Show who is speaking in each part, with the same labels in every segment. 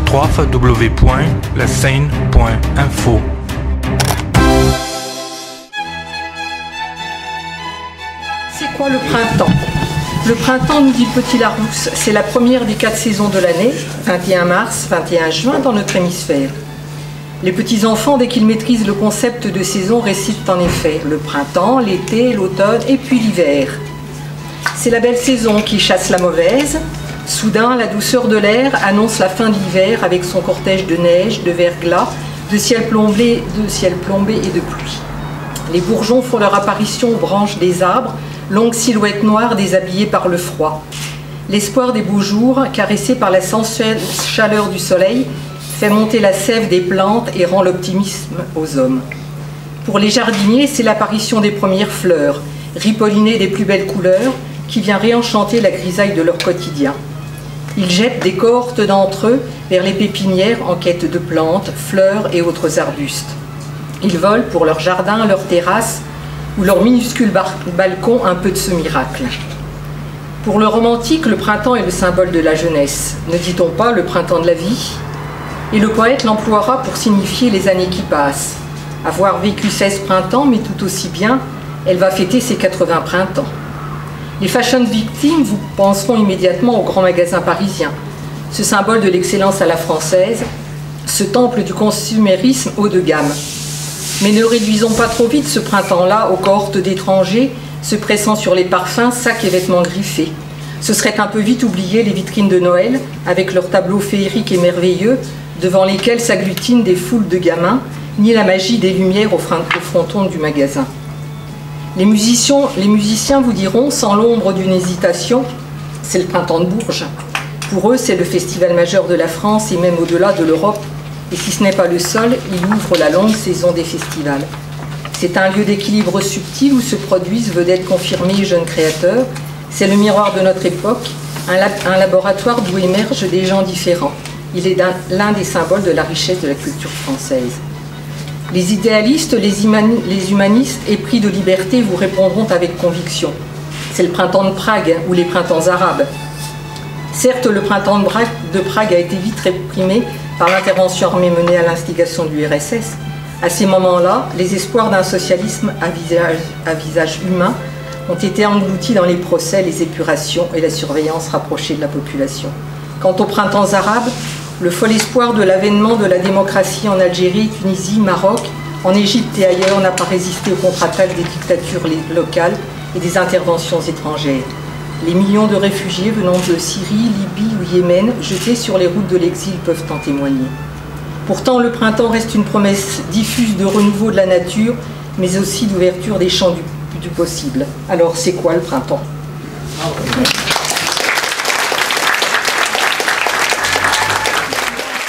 Speaker 1: www.laseine.info.
Speaker 2: C'est quoi le printemps? Le printemps, nous dit le petit Larousse, c'est la première des 4 saisons de l'année, 21 mars, 21 juin dans notre hémisphère. Les petits-enfants, dès qu'ils maîtrisent le concept de saison, récitent en effet le printemps, l'été, l'automne et puis l'hiver. C'est la belle saison qui chasse la mauvaise. Soudain, la douceur de l'air annonce la fin de l'hiver avec son cortège de neige, de verglas, de ciel plombé et de pluie. Les bourgeons font leur apparition aux branches des arbres, longues silhouettes noires déshabillées par le froid. L'espoir des beaux jours, caressé par la sensuelle chaleur du soleil, fait monter la sève des plantes et rend l'optimisme aux hommes. Pour les jardiniers, c'est l'apparition des premières fleurs, ripollinées des plus belles couleurs, qui vient réenchanter la grisaille de leur quotidien. Ils jettent des cohortes d'entre eux vers les pépinières en quête de plantes, fleurs et autres arbustes. Ils volent pour leur jardin, leur terrasse ou leur minuscule balcon un peu de ce miracle. Pour le romantique, le printemps est le symbole de la jeunesse. Ne dit-on pas le printemps de la vie? Et le poète l'emploiera pour signifier les années qui passent. Avoir vécu 16 printemps, mais tout aussi bien, elle va fêter ses 80 printemps. Les fashion victimes vous penseront immédiatement aux grands magasins parisiens, ce symbole de l'excellence à la française, ce temple du consumérisme haut de gamme. Mais ne réduisons pas trop vite ce printemps-là aux cohortes d'étrangers se pressant sur les parfums, sacs et vêtements griffés. Ce serait un peu vite oublier les vitrines de Noël, avec leurs tableaux féeriques et merveilleux, devant lesquels s'agglutinent des foules de gamins, ni la magie des lumières au fronton du magasin. Les musiciens vous diront, sans l'ombre d'une hésitation, c'est le printemps de Bourges. Pour eux, c'est le festival majeur de la France et même au-delà de l'Europe. Et si ce n'est pas le seul, il ouvre la longue saison des festivals. C'est un lieu d'équilibre subtil où se produisent vedettes confirmées et jeunes créateurs. C'est le miroir de notre époque, un laboratoire d'où émergent des gens différents. Il est l'un des symboles de la richesse de la culture française. Les idéalistes, les humanistes épris de liberté vous répondront avec conviction. C'est le printemps de Prague ou les printemps arabes. Certes, le printemps de Prague a été vite réprimé par l'intervention armée menée à l'instigation de l'URSS. À ces moments-là, les espoirs d'un socialisme à visage humain ont été engloutis dans les procès, les épurations et la surveillance rapprochée de la population. Quant aux printemps arabes, le fol espoir de l'avènement de la démocratie en Algérie, Tunisie, Maroc, en Égypte et ailleurs n'a pas résisté aux contre-attaques des dictatures locales et des interventions étrangères. Les millions de réfugiés venant de Syrie, Libye ou Yémen, jetés sur les routes de l'exil, peuvent en témoigner. Pourtant, le printemps reste une promesse diffuse de renouveau de la nature, mais aussi d'ouverture des champs du possible. Alors, c'est quoi le printemps ?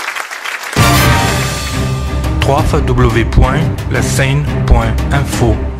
Speaker 1: www.laseine.info